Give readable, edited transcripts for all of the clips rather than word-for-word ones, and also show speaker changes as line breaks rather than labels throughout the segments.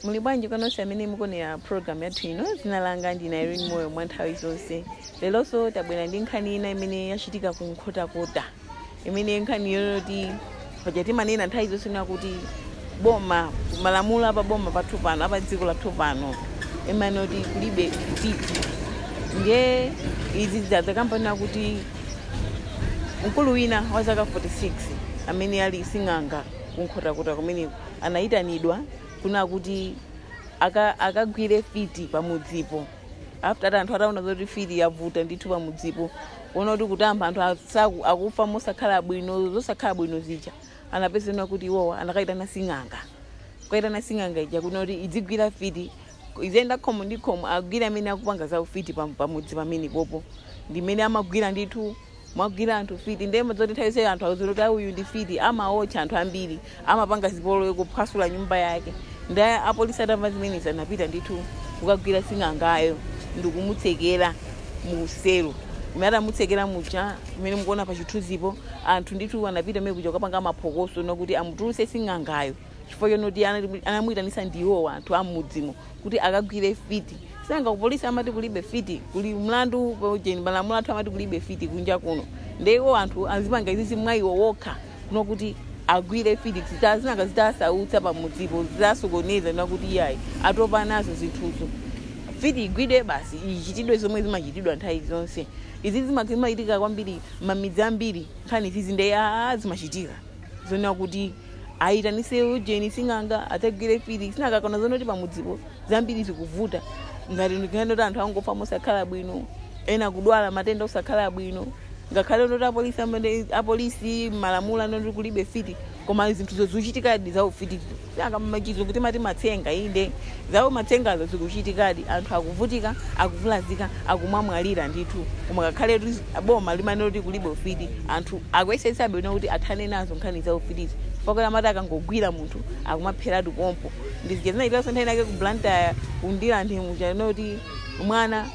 Mulibwanji kononse amene mukuonera program yathu ino. Dzina langa ndine Irene Moyo mwa nthawi zonse. Leronso tabwera ndi nkhani ina imene yachitika ku Nkhotakota. Imene nkhani yoti paja timanena nthawi zonse kuti boma malamulo apa boma pathu pano apa dziko lathu pano imanoti kulibe fiti. Ndiye izi zadzakambana kuti mkulu wina wa zaka 46 amene ali sing'anga ku Nkhotakota kumene anayitanidwa kuna kuti akagwire fiti pamudzipo. After anthu ataona zoti fiti yavuta ndithu pamudzipo, ona kuti anthu akufa mosakhala bwino, zosakhala bwino zija, anapezeka kuti iwowa anakaitana sing'anga. Kwaitana sing'anga ija kuti idzigwira fiti, izenda khomo ndi khomo agwira amene akupanga za ufiti pamudzi pamene popo. Ndimene amagwira ndithu mwagwira anthu fiti. Ndemo zoti nthawi zonse anthu akuzoti uyu ndi fiti amaotcha anthu ambiri, amapanga zipolo kuphwasula nyumba yake. Ndiye apolisi atamva zimenezi anapita ndithu kukagwira sing'angayo ndikumutsekera mu selo. Imene amutsekera muja imene mukuona pa chithunzipo, anthu ndithu anapita mene kuja kukapanga maphokoso nokuti amutulutse sing'angayo. Chifukwa chonoti anamuyitanisa ndiwo anthu amudzimo kuti akagwire fiti. Sanga kupolisi amati kulibe fiti, kuli mlandu pojeni malamulo athu amati kulibe fiti kunja kuno. Ndiwo anthu azipanga izi mwayiwo wokha kunokuti agwire fiti zitazina zitasautsa pamudzipo zasokoneza nokuti yayi atopa nazo zinthuzo. Fiti igwide basi ichitidwe zomwe zimachitidwa nthawi zonse. Izi zimachitika kwambiri mamidzi ambiri nkhani izi ndiye zimachitika. Zona kuti ayitanise ujeni sing'anga atagwire fiti sinakakona zonoti pamudzipo zambiri zikuvuta. Ngati ndikuyenda kuti anthu angofa mosakhala bwino, ena kudwala matenda osakhala bwino. Ngakhale kuti apolisi malamulo anoti kulibe fiti, koma zinthu zochitikadi za ufiti sanga machizo kuti mati matsenga inde zawo matsengazo zikuchitikadi anthu akuvutika akuvulazika akumamwalira ndithu. Koma ngakhale kuti boma limanoti kulibe ufiti anthu akuyesetsa bwino kuti athane nazo nkhani za ufitizi. Fakala mata akangogwira munthu akumapheratu pompo. Ndizigezana itaso nthawi nake ku Blantyre kundira ndimu chanoti mwana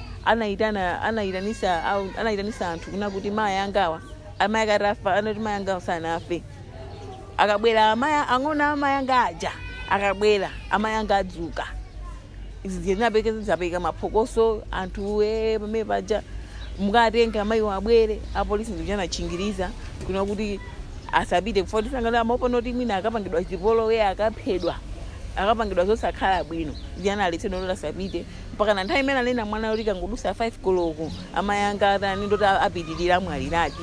anayitanisa anthu kuna kuti maya angawa amaya karafa anoti maya angawa sanafe. Akabwera amaya ang'ona amaya anga aja akabwera amaya anga adzuka. Izi zinapekeza zapeka maphokoso anthu pamene paja mukatenga amayiwo abwere apolisi ndikuchana chingiriza kuna kuti asapite kufoti sangala amaponoti mwina akapangidwa chipolo akaphedwa akapangidwa zosakhala bwino ndiyana aletsedwa kuti asapite mpaka na nthawi imene anena mwana kuti kangodusa 5 koloko amayanga atani ndoti apitirira mwalirati.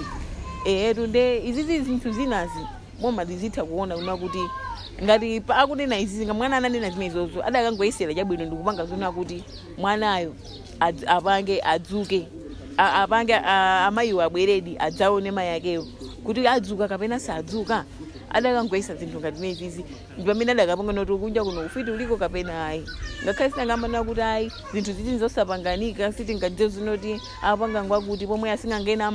Tunde izizi zinthu zinazi boma lizitha kuona kuna kuti ngati akunena izi mwana ananena zimenezozo adakangoyesera chabwino ndikupanga zona kuti mwanayo apange adzuke apange amayiwo abweredi adzaone mayi akeyo kuti adzuka kapena sadzuka. Adakangoyesa zinthu ngati zimenezi ndi pamene adakapanga noti kunja kuno ufiti uliko kapena ayi. Ngakhale sinangambana kuti ayi zinthu ziti zosapanganika sitingadziwe zinoti apanga ngwakuti pomwe asingangena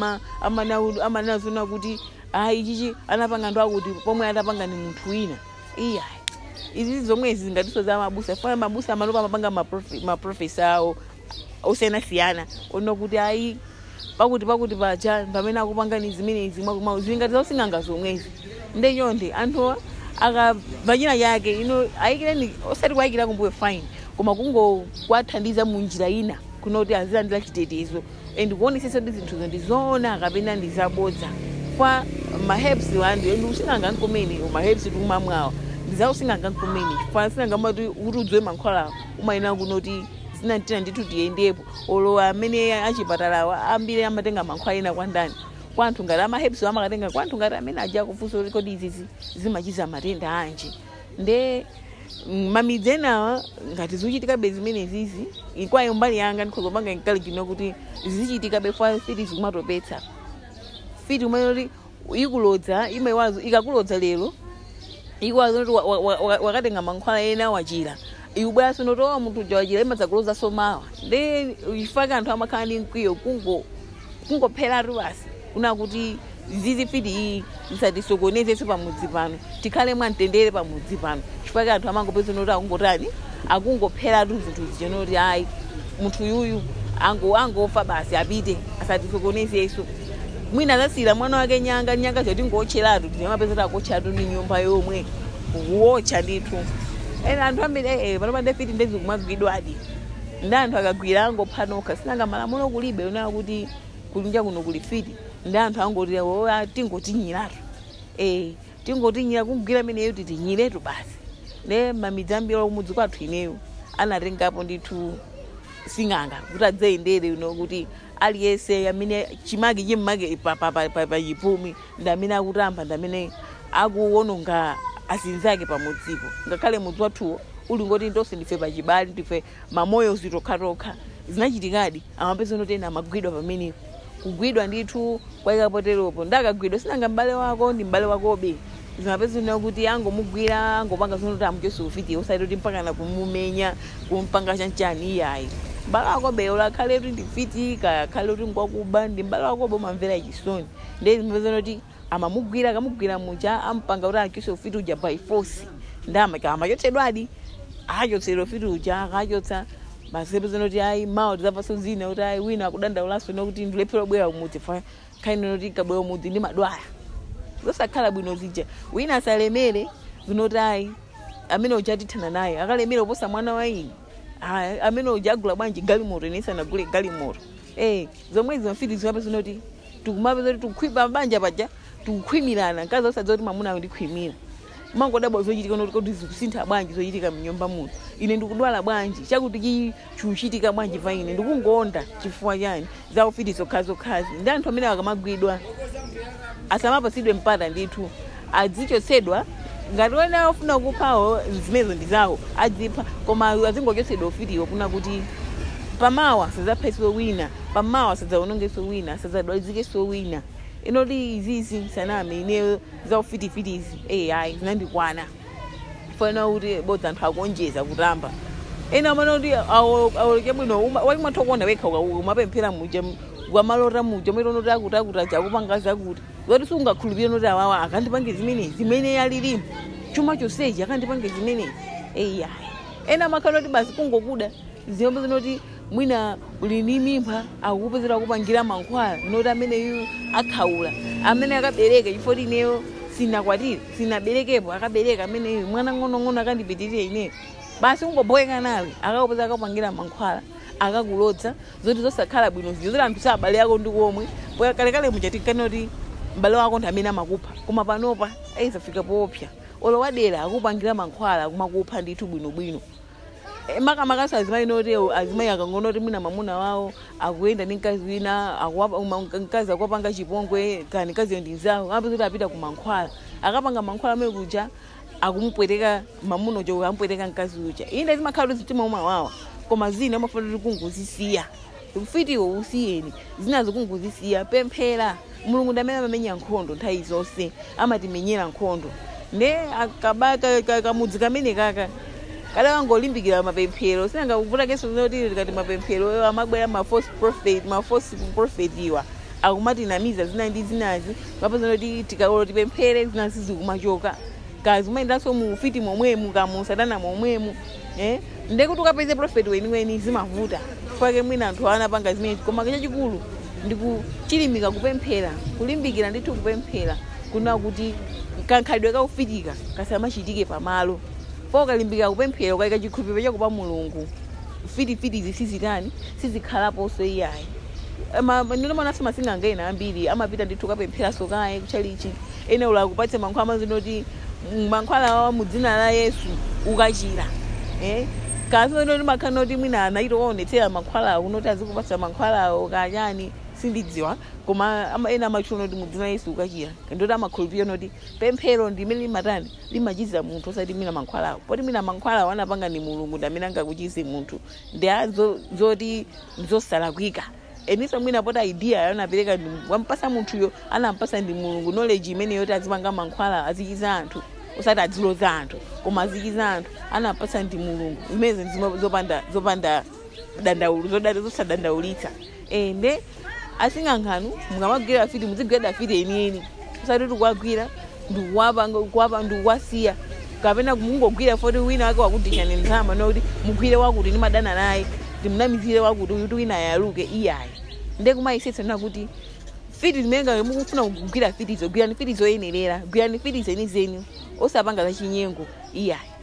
amana zona kuti ayi chichi anapanga ndo akuti pomwe atapanga ni munthu wina. Iyayi izi zomwezi ngatiso za mabusa fana mabusa amalopa amapanga maprofesa awo osiyanasiyana onokuti ayi pakuti paja pamene akupanga ni zimenezi zingati zosing'anga zomwezi. Ndeyonde anthu akavachina yake ayikireni osati kwayikira kumbuyo fine koma kwathandiza munjira ina kunoti azilandira chitetezo kuonesesa kuti zinthuzo ndizoona kapena ndizabodza. Kwa maherbs wandu using'anga nkomeni maherbs tikumamwawa ndizausinghanga nkomeni kwa sinangamati kuti udzwe mankhwala umayina kunoti zinantina ndithu tiyendepo olo amene achipatalawa ambiri amatenga mankhwala ena kwa ndani kwa anthu ngati amaherbs amakatenga kwa anthu ngati amene aja kufunsa kuti kodi izizi zimachiza matenda anji. Nde mamidzi enawa ngati zikuchitikabe zimenezizi ikwayo mbali yanga ndikhozopanga nkalikino kuti zichiitikabe fa fiti zikumatopetsa. Fiti umene ikulodza imewazo ikakulodza lero ikwazo wakatenga mankhwala ena wachira ikubwera sonotowa munthu uja wachira imadzakuloza somawa. Nde ifaka anthu amakhala ndi mkwiyo kungopheratu basi kuna kuti zizi fiti iyi zisatisokonezese pamudzi pano tikhale mwamtendere pamudzi pano. Chifukwa anthu amangopeza noti akungotani akungopheratu zinthu zija noti ayi munthu yuyu angofa basi apite asatisokonezeso. Mwina azasira mwana wake nyanga zoti ngocheratu ndimapeza kuti akotcheratu ni nyumba yomwe kuwocha ndithu ena anthu ambiri panopanda fiti ndezi kumagwidwadi ndi anthu akagwira angophanoka sinanga malamulo kulibe unayo kuti kunja kuno kuli fiti ndi anthu angoti tingotinyiratu tingotinyira kugwira ameneyo titinyiretu basi ne mamidzi ambiri kumudzi kwathu ineyo anatengapo ndithu sing'anga kuti adzayendere kuti aliyese amene chimake chimmake pa chipumi ndi amene akutamba ndi amene akuwononga azinzake pamudzipo ngakhale mudzi wathuwo uli ngoti tonse ndife pachibali ndife mamoyo zitokhatokha zinachitikadi amapeza kuti ena amagwidwa pamenepo kugwidwa ndithu kwaikapoteropo ndakagwidwa sinanga m'bale wako ndi m'bale wakobe zimapeza kuti angomugwira angopanga zino kuti amuchose ufiti usati kuti mpakana kumumenya kumpanga chanchani iyayi m'bale wakobe ulakhale kuti ndifiti kakhale kuti ngwakuba ndi m'bale wakobe umamvera chisoni ndi zimapeza kuti amamugwira akamugwira muja ampanga kuti achose ufiti uja by force ndi amachotsedwadi achotsedwa ufiti uja akachotsa basi kuti ayi mawa tizapaso zina kuti ayi wina akudandaulaso nokuti ndilephera bwera kumudzi fa khaino kuti kabwera kumudzi ndi madwala zosakhala bwino zija wina asalemere zinoti ayi amene uja atithana naye akalemera uposa mwana wa ine amene uja agula bwanji galimoto ine isanagule galimoto zomwe zimafiti zimapeza kuti tikumapeza kuti tikukhwipa banja paja tikukhwimirana nkazi osadza kuti mamuna ayo ndikhwimira mangodabwa zochitika kuti zikusintha bwanji zochitika mnyumba muno ine ndikudwala bwanji chakuti chuchitika bwanji pa ine ndikungonda chifukwa chani za ufiti zokhazokhazi ndi anthu amene akamagwidwa asamapasidwe mpata ndithu adzichotsedwa ngati wena ofuna kuphawo zimenezo ndi zawo adzipha koma azingochotsedwa ufitiwo kuna kuti pamawa sadzapheso wina pamawa sadzawonongeso wina sadzadwalizikenso wina inoti izizi saname ineyo za ufitifitizi ayi zinandikwana fana kuti bodza anthu akuonjeza kutamba ena amene kuti awoleke bwino walimatokonda wekha umapemphera muja wamalota muja mwetonoti akuti jakupanga zakuti zoti sungakhulupirire noti awawa akandipange zimene yalilimu chuma chosechi akandipange zimenezi ayi ena makhala kuti basi kungokuda ziyombe zinoti mwina uli ndi mimba akukupezera kupangira mankhwala noti ameneyu akhaula amene akabereka chifukwa ineyo sinakwatire sinaberekepo akabereka ameneyu mwana ng'onong'ono akandipitirire ineyo basi ungoboyeka nawe akakupeza akapangira mankhwala akakulodza zoti zosakhala bwino ziyo zoti anthu sabale ako ndi komwe poya kalekale muchatikane kuti m'bale wako ndi amene amakupha koma panopa ayizafika popya olo wadera akupangira mankhwala kumakupha ndithu bwinobwino makamakaso azimayi noti azimayi akangoona kuti mwina mamuna wawo akuyenda ndi mkazi wina mkazi akuwapanga chipongwe kani mkaziyo ndi nzawo amapeza kuti apita ku mankhwala akapanga mankhwala amene kuja akumupweteka mamuna uja akumupweteka mkazi uja inde zimakhala kuti zitima umawawa koma zina amafuna kuti kungozisiya ufitiwo usiyeni zinazo kungozisiya pemphera mulungu ndi amene amamenya nkhondo nthawi zonse amatimenyera nkhondo nde akabaka kamudzi kamene kaka kada wangolimbikira mapemphero sinanga kuvuta keso zinoti kati mapemphero amabwera ma false prophet iwa akumatinamiza zina ndi zinazi kapeza kuti tikaolo tipemphere zinazi zikumachoka kazi umayendanso mufiti momwemu kamusadana momwemu ndekuti ukapeze prophet weniweni zimavuta fake mwina anthu anapanga zimene koma chachikulu ndikuchilimika kupemphera kulimbikira ndithu kupemphera kuna kuti kankhalidwe kaufitika kasamachitike pamalo pokalimbika kupemphera ukaika chikhulupiriro chako pa mulungu fitifiti zisizitani sizikhalaponso iyayi ndinomananso masing'anga ena ambiri amapita ndithu kapempheraso kaye kuchalichi ene ula kupatse mankhwala amazinoti mankhwala wa mudzina la Yesu ukachira kaso noti makhala noti mwina anaito kuonetsera mankhwala unoti azikupatsa mankhwala ukachani sindidziwa koma ena amachula noti mudzina la Yesu ukachira ndoti amakhulupirira noti pemphero ndimene limatani limachiza munthu osati mina mankhwalawo poti mina mankhwalawo anapanga ni mulungu ndi amene angakuchize munthu ndi zoti zosalakwika eniso mwina pota idea anapereka wampasa munthuyo anampasa ndi mulungu knowledge imene yoti azipanga mankhwala azichiza anthu osati adziloza anthu koma azichiza anthu anampasa ndi mulungu imene zopanda dandaulo zosadandaulitsa nde asing'ankhanu mukamagwira fiti muzigwira fiti enieni osati tikuwagwira ndikuwapa ndikuwasiya kapena mungogwira foti wina wake wakudishani mzama noti mugwire wakuti ndimadana naye ndimunamizire wakuti uyuti wina yaluke iyayi ndekumayisetsa nakuti fiti zimenga mukufuna kugwira fitizo gwirani fitizo yenerera gwirani fiti zenizeni osapanga za chinyengo iyayi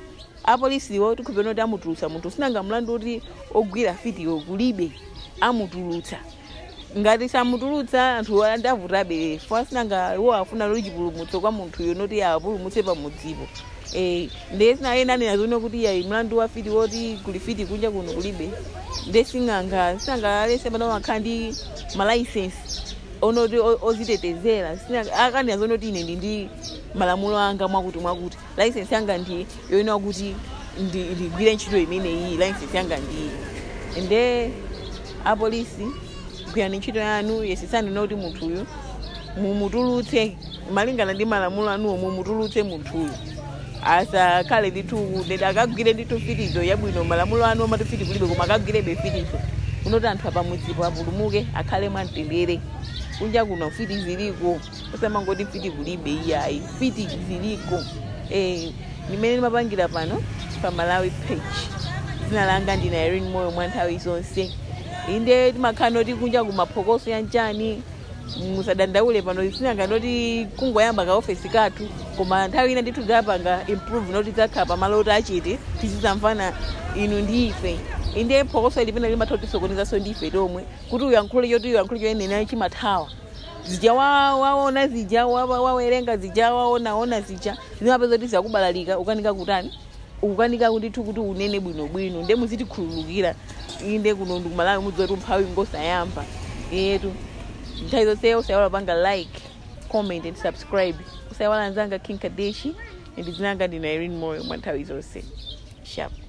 apolisiwo tikupena kuti amutulutsa munthu sinanga mlandu kuti ogwira video kulibe amutulutsa ngati samutulutsa anthu andavutabe fo sinanga iwo afuna loli chipulumutso kwa munthuyo noti apulumutse pamudzipo ndesina ena nenazoona kuti yayi mlandu wa fiti woti kuli fiti kunja kuno kulibe ndesinganga sinanga alese pano makhala ndi malaisensi onoti ozitetezera akani azonoti ine ndi malamulo anga mwakuti license yanga ndi yoina kuti ndigwire ntchito imene iyi license yanga ndi ende apolisi kuyani ntchito yanu yesisani noti munthuyu mumutulutse malingana ndi malamulo anuwo mumutulutse munthuyu asakhale ndithu ndeti akagwire ndithu fitizo yabwino malamulo anu amati fiti kulibe koma akagwirebe fitizo unoti anthu apamudzipo apulumuke akhale mwamtendere kunja kuno fiti ziliko usamangoti fiti kulibe iyayi fiti ziliko nimene ndimapangira pano pa Malawi Page dzina langa ndina Irene Moyo mwa nthawi zonse inde timakhala noti kunja kumaphokoso yanjani musadandaule pano sinanga noti kungoyamba ka office kathu koma nthawi ina ndithu zapanga improve noti zakhala pamalo oti achiti tizizamvana inu ndi ife inde phokoso ilipena limathotisokonezanso ndi ife tomwe kuti uyankhule choti uyankhule choyenera chimathawa zija waona zija wawerenga zija waona zija zimapeza kuti zakubalalika ukanika kutani ukanika kundithu kuti unene bwinobwino nde muzitikhululukira inde kuno ndikumalawi mudzoti umphawi ngosayamba yetu nthawi zonse usayawala panga like comment and subscribe usayawala nzanga King Kadeshi ndidzinanga ndina Irene Moyo mwa nthawi zonse sharp